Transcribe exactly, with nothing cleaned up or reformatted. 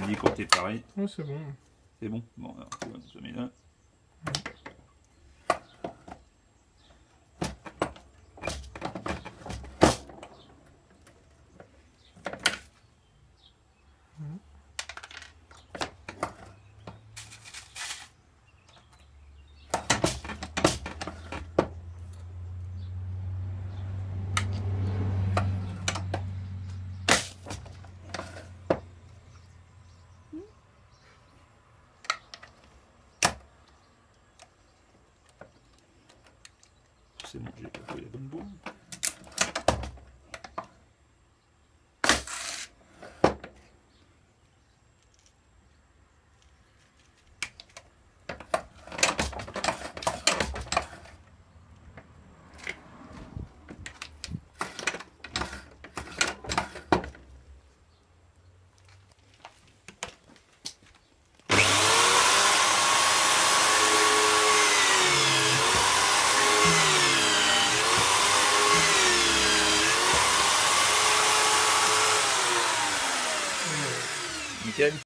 me dis quand t'es pareil. Ouais, c'est bon. C'est bon. Bon, alors, on se met là. C'est bon, j'ai pas trouvé la bonne boule. Nickel.